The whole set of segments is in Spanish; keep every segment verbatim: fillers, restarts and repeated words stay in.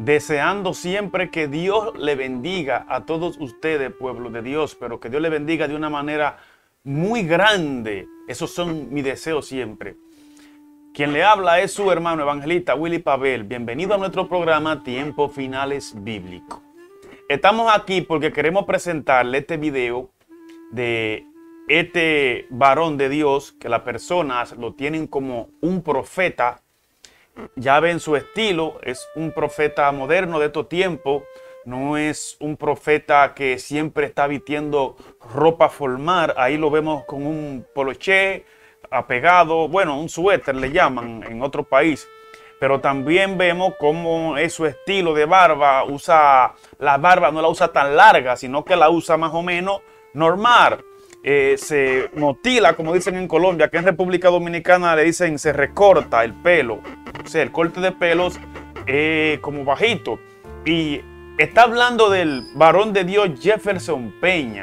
deseando siempre que Dios le bendiga a todos ustedes, pueblo de Dios, pero que Dios le bendiga de una manera muy grande. Esos son mis deseos siempre. Quien le habla es su hermano evangelista Willy Pavel. Bienvenido a nuestro programa Tiempos Finales Bíblicos. Estamos aquí porque queremos presentarle este video de este varón de Dios, que las personas lo tienen como un profeta. Ya ven su estilo, es un profeta moderno de estos tiempos. No es un profeta que siempre está vistiendo ropa formal. Ahí lo vemos con un poloché apegado, bueno, un suéter le llaman en otro país. Pero también vemos cómo es su estilo de barba. Usa la barba, no la usa tan larga, sino que la usa más o menos normal. Eh, se motila, como dicen en Colombia, que en República Dominicana le dicen se recorta el pelo. O sea, el corte de pelos eh, como bajito. Y está hablando del varón de Dios Jefferson Peña.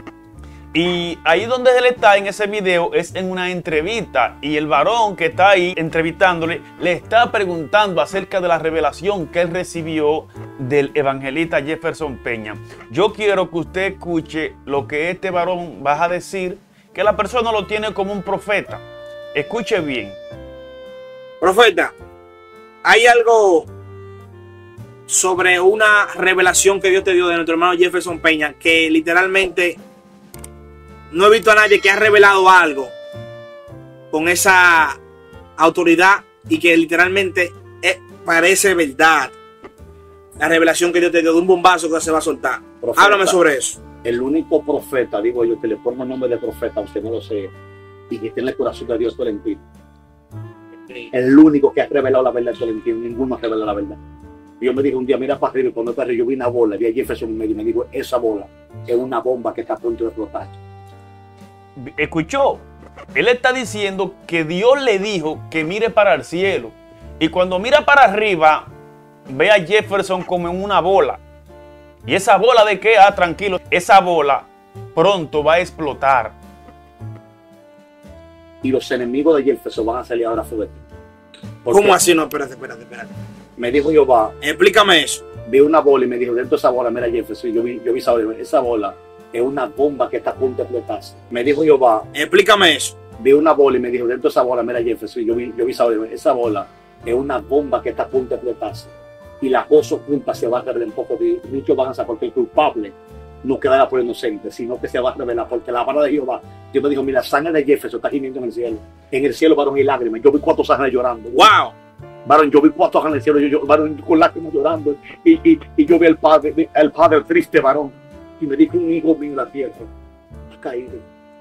Y ahí donde él está en ese video es en una entrevista. Y el varón que está ahí entrevistándole le está preguntando acerca de la revelación que él recibió del evangelista Jefferson Peña. Yo quiero que usted escuche lo que este varón va a decir, que la persona lo tiene como un profeta. Escuche bien. Profeta, hay algo sobre una revelación que Dios te dio de nuestro hermano Jefferson Peña que literalmente no he visto a nadie que ha revelado algo con esa autoridad y que literalmente es, parece verdad. La revelación que Dios te dio de un bombazo que se va a soltar. Profeta, háblame sobre eso. El único profeta, digo yo, que le pongo el nombre de profeta, usted no lo sé, y que tiene el corazón de Dios Tolentino. El único que ha revelado la verdad es Tolentino. Ninguno ha revelado la verdad. Dios me dijo un día, mira para arriba, y cuando para arriba yo vi una bola, vi a Jefferson en medio y me dijo, esa bola es una bomba que está a punto de explotar. Escuchó, él está diciendo que Dios le dijo que mire para el cielo. Y cuando mira para arriba, ve a Jefferson como en una bola. ¿Y esa bola de qué? Ah, tranquilo, esa bola pronto va a explotar. Y los enemigos de Jefferson van a salir ahora fuertes. ¿Cómo así? No, espérate, espérate, espérate. Me dijo Jehová, explícame eso. Vi una bola y me dijo, dentro de esa bola, mira Jefferson, yo vi, yo vi esa bola, esa bola es una bomba que está a punto de explotarse. Me dijo Jehová, explícame eso. Vi una bola y me dijo, dentro de esa bola, mira Jefferson, yo vi, yo vi esa bola, esa bola es una bomba que está a punto de explotarse. Y las cosas juntas se van a revelar un poco, muchos van a saber porque el culpable no quedará por inocente, sino que se va a revelar, porque la vara de Jehová, Dios me dijo, mira, la sangre de Jefferson está gimiendo en el cielo. En el cielo, varón, y lágrimas. Yo vi cuatro ángeles llorando. ¡Wow! Varón, yo vi cuatro ángeles en el cielo, yo, yo, varón, con lágrimas llorando. Y, y, y yo vi al padre, el padre triste, varón. Y me dijo, un hijo mío en la tierra ha caído.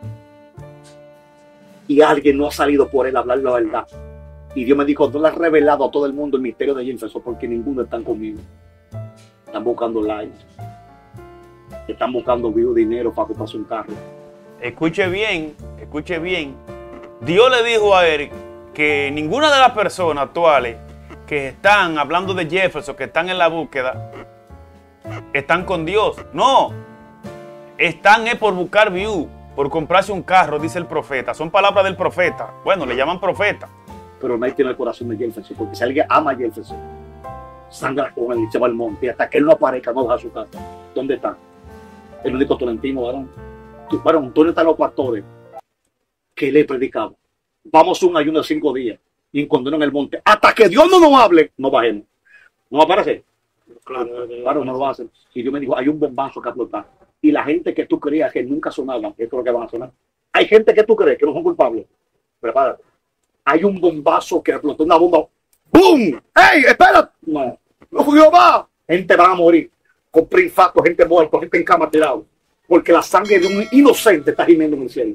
Y alguien no ha salido por él a hablar la verdad. Y Dios me dijo, no le has revelado a todo el mundo el misterio de Jefferson porque ninguno está conmigo. Están buscando likes. Están buscando views, dinero para comprarse un carro. Escuche bien, escuche bien. Dios le dijo a él que ninguna de las personas actuales que están hablando de Jefferson, que están en la búsqueda, están con Dios. No, están es por buscar views, por comprarse un carro, dice el profeta. Son palabras del profeta. Bueno, le llaman profeta. Pero nadie tiene el corazón de Jefferson, porque si alguien ama a Jefferson, sangra con él y se va al monte. Y hasta que él no aparezca, no deja su casa. ¿Dónde está? El único tolentino, varón. Varón, ¿dónde están los pastores que le predicaban? Vamos a un ayuno de cinco días y encontrarnos en el monte. Hasta que Dios no nos hable, no bajemos. ¿No va a aparecer? Claro, claro, no lo va a hacer. Y Dios me dijo, hay un bombazo que explotar. Y la gente que tú creías que nunca sonaban, esto es lo que van a sonar. Hay gente que tú crees que no son culpables. Prepárate. Hay un bombazo que explotó, una bomba. ¡Bum! ¡Ey, espérate! No, no fue Jehová. Gente van a morir. Con infarto, gente muerta, gente en cama tirado. Porque la sangre de un inocente está gimiendo en el cielo.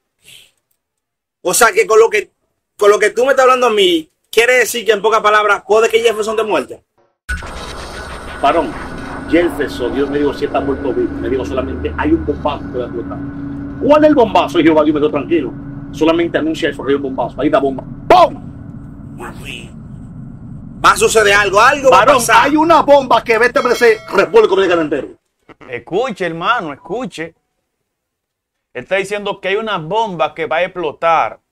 O sea que con lo que con lo que tú me estás hablando a mí, quiere decir que en pocas palabras, puede que Jefferson te muerte. Varón, Jefferson, Dios me dijo, si está muerto vivo. Me dijo solamente, hay un bombazo que va a explotar. ¿Cuál es el bombazo? Y Jehová, Dios me dijo, tranquilo. Solamente anuncia eso, que hay un bombazo. Ahí da bomba. ¡Pum! Va a suceder algo, algo varón, va a pasar. Hay una bomba que vete a ese República Dominicana entero. Escuche, hermano, escuche. Él está diciendo que hay una bomba que va a explotar.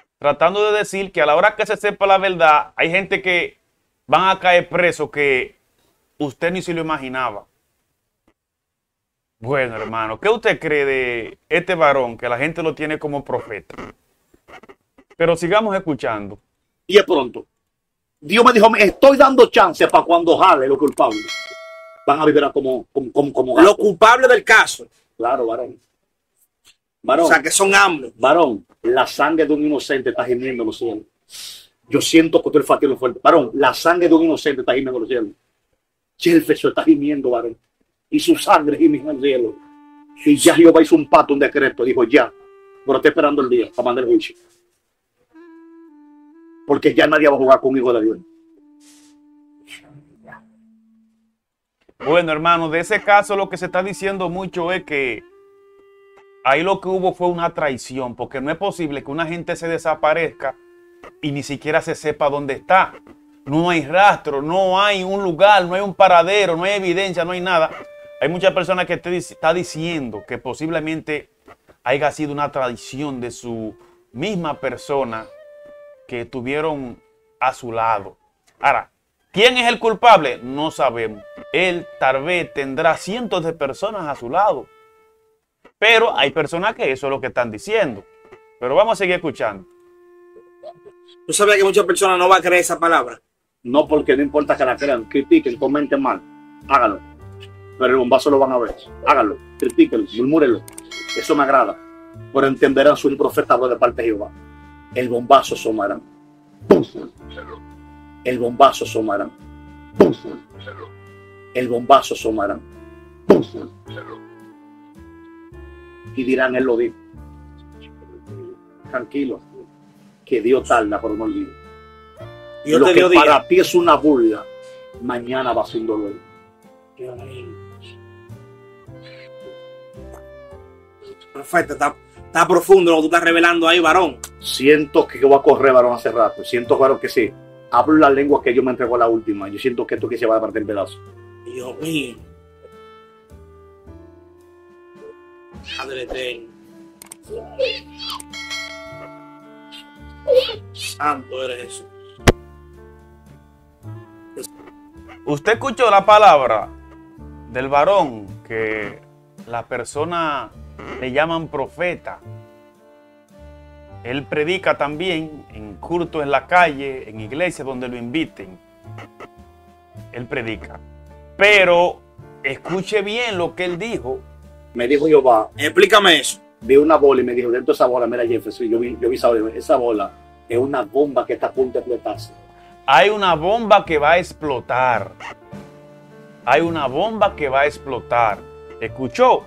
Tratando de decir que a la hora que se sepa la verdad, hay gente que van a caer presos que usted ni se lo imaginaba. Bueno, hermano, ¿qué usted cree de este varón que la gente lo tiene como profeta? Pero sigamos escuchando. Y es pronto. Dios me dijo, me estoy dando chance para cuando jale los culpables. Van a vivir como, como, como, como Los culpables del caso. Claro, varón. Varón. O sea, que son ambos. Varón, la sangre de un inocente está gimiendo en los cielos. Yo siento que tú eres fatigo fuerte. Varón, la sangre de un inocente está gimiendo en los cielos. Jefferson está gimiendo, varón. Y su sangre gime en el cielo. Y ya Jehová hizo un pacto, un decreto. Dijo ya. Pero estoy esperando el día para mandar el juicio. Porque ya nadie va a jugar conmigo de Dios. Bueno, hermano, de ese caso lo que se está diciendo mucho es que ahí lo que hubo fue una traición, porque no es posible que una gente se desaparezca y ni siquiera se sepa dónde está. No hay rastro, no hay un lugar, no hay un paradero, no hay evidencia, no hay nada. Hay muchas personas que te está diciendo que posiblemente haya sido una traición de su misma persona que tuvieron a su lado. Ahora, ¿quién es el culpable? No sabemos. Él tal vez tendrá cientos de personas a su lado. Pero hay personas que eso es lo que están diciendo. Pero vamos a seguir escuchando. ¿Tú sabías que muchas personas no van a creer esa palabra? No, porque no importa que la crean, critiquen, comenten mal, háganlo. Pero el bombazo lo van a ver. Háganlo, critíquenlo, murmúrenlo. Eso me agrada. Pero entenderán su profeta habló de parte de Jehová. El bombazo asomará. El bombazo asomará. El bombazo asomará. Y dirán, él lo dijo. Tranquilo, que Dios tarda por no olvidar. Lo que para ti es una burla, mañana va a ser un dolor. Perfecto, está, está profundo lo que tú estás revelando ahí, varón. Siento que voy a correr, varón, hace rato. Siento, varón, que sí. Hablo la lengua que yo me entregó a la última. Yo siento que esto que se va a partir en pedazos. Dios mío. Padre eterno. Santo eres Jesús. Usted escuchó la palabra del varón que la persona le llaman profeta. Él predica también en culto en la calle, en iglesias donde lo inviten. Él predica. Pero escuche bien lo que él dijo. Me dijo Jehová. Explícame eso. Vi una bola y me dijo, dentro de esa bola, mira Jefferson, yo vi, yo vi esa bola, esa bola es una bomba que está a punto de explotarse. Hay una bomba que va a explotar. Hay una bomba que va a explotar. ¿Escuchó?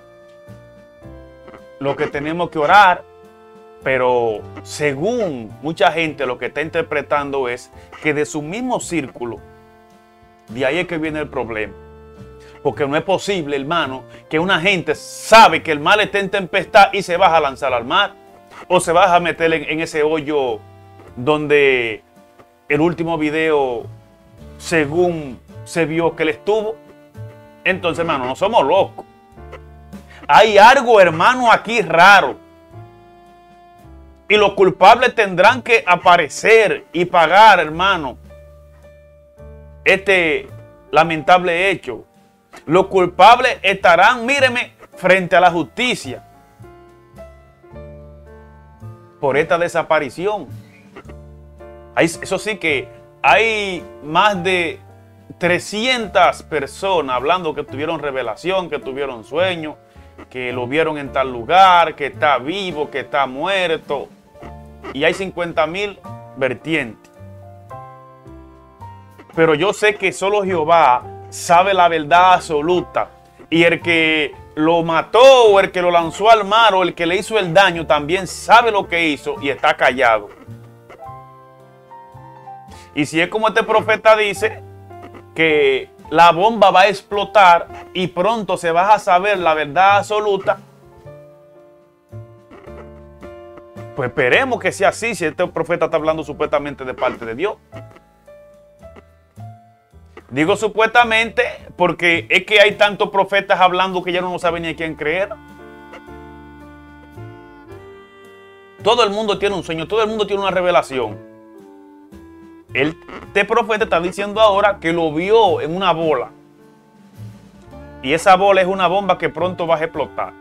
Lo que tenemos que orar, pero según mucha gente lo que está interpretando es que de su mismo círculo, de ahí es que viene el problema. Porque no es posible, hermano, que una gente sabe que el mar está en tempestad y se va a lanzar al mar. O se va a meter en, en ese hoyo donde el último video, según se vio que él estuvo. Entonces, hermano, no somos locos. Hay algo, hermano, aquí raro. Y los culpables tendrán que aparecer y pagar, hermano, este lamentable hecho. Los culpables estarán, míreme, frente a la justicia por esta desaparición. Hay, eso sí que hay más de trescientas personas hablando que tuvieron revelación, que tuvieron sueños, que lo vieron en tal lugar, que está vivo, que está muerto. Y hay cincuenta mil vertientes. Pero yo sé que solo Jehová sabe la verdad absoluta. Y el que lo mató o el que lo lanzó al mar o el que le hizo el daño también sabe lo que hizo y está callado. Y si es como este profeta dice, que la bomba va a explotar y pronto se va a saber la verdad absoluta, pues esperemos que sea así, si este profeta está hablando supuestamente de parte de Dios. Digo supuestamente porque es que hay tantos profetas hablando que ya no saben ni a quién creer. Todo el mundo tiene un sueño, todo el mundo tiene una revelación. Este profeta está diciendo ahora que lo vio en una bola. Y esa bola es una bomba que pronto va a explotar.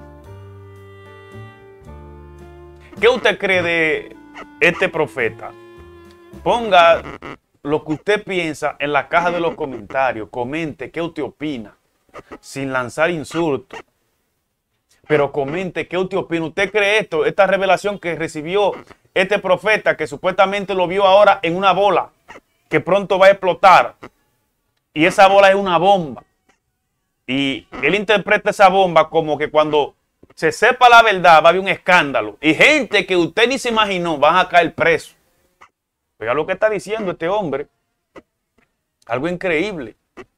¿Qué usted cree de este profeta? Ponga lo que usted piensa en la caja de los comentarios. Comente qué usted opina, sin lanzar insultos. Pero comente qué usted opina. ¿Usted cree esto? Esta revelación que recibió este profeta, que supuestamente lo vio ahora en una bola, que pronto va a explotar. Y esa bola es una bomba. Y él interpreta esa bomba como que cuando se sepa la verdad va a haber un escándalo. Y gente que usted ni se imaginó van a caer presos. Oiga lo que está diciendo este hombre. Algo increíble.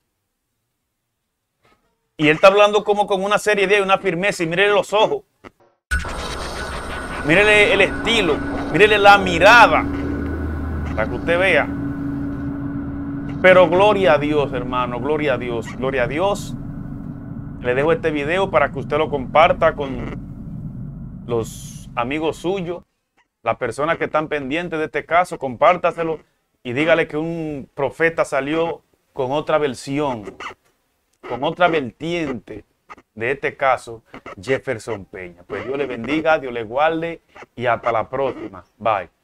Y él está hablando como con una seriedad y una firmeza. Y mírele los ojos. Mírele el estilo. Mírele la mirada. Para que usted vea. Pero gloria a Dios, hermano. Gloria a Dios. Gloria a Dios. Le dejo este video para que usted lo comparta con los amigos suyos. Las personas que están pendientes de este caso, compártaselo y dígale que un profeta salió con otra versión, con otra vertiente de este caso, Jefferson Peña. Pues Dios le bendiga, Dios le guarde y hasta la próxima. Bye.